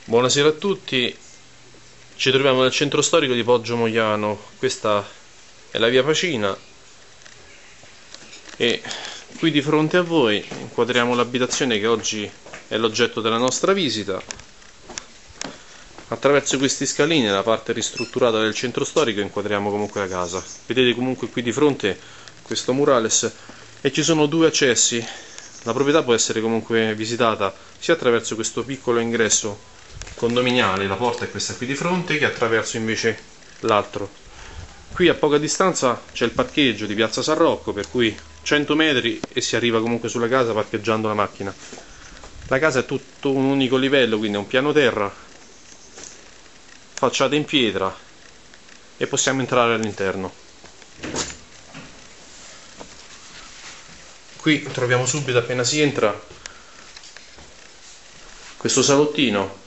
Buonasera a tutti, ci troviamo nel centro storico di Poggio Mogliano. Questa è la via Pacina e qui di fronte a voi inquadriamo l'abitazione che oggi è l'oggetto della nostra visita. Attraverso questi scalini, nella parte ristrutturata del centro storico, inquadriamo comunque la casa. Vedete comunque qui di fronte questo murales e ci sono due accessi. La proprietà può essere comunque visitata sia attraverso questo piccolo ingresso condominiale, la porta è questa qui di fronte, che attraverso invece l'altro. Qui a poca distanza c'è il parcheggio di Piazza San Rocco, per cui 100 metri e si arriva comunque sulla casa parcheggiando la macchina. La casa è tutto un unico livello, quindi è un piano terra, facciata in pietra, e possiamo entrare all'interno. Qui troviamo subito, appena si entra, questo salottino.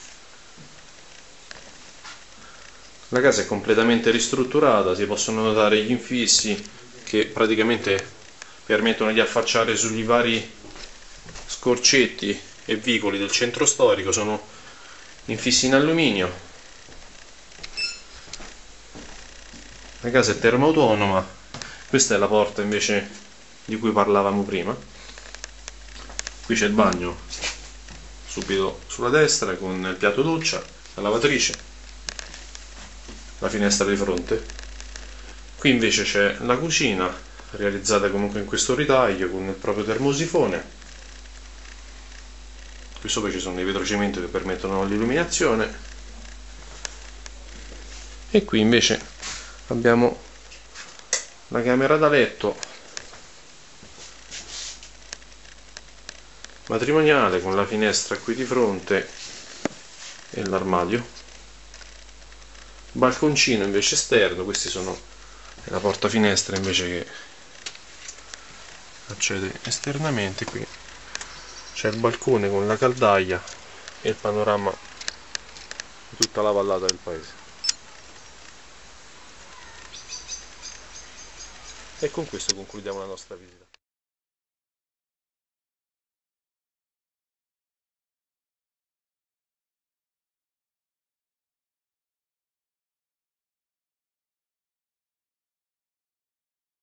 La casa è completamente ristrutturata, si possono notare gli infissi che praticamente permettono di affacciare sugli vari scorcetti e vicoli del centro storico. Sono infissi in alluminio. La casa è termoautonoma. Questa è la porta invece di cui parlavamo prima. Qui c'è il bagno subito sulla destra con il piatto doccia, la lavatrice, la finestra di fronte. Qui invece c'è la cucina, realizzata comunque in questo ritaglio con il proprio termosifone. Qui sopra ci sono dei vetrocemento che permettono l'illuminazione, e qui invece abbiamo la camera da letto matrimoniale con la finestra qui di fronte e l'armadio. Balconcino invece esterno, questi sono la porta finestra invece che accede esternamente. Qui c'è il balcone con la caldaia e il panorama di tutta la vallata del paese. E con questo concludiamo la nostra visita.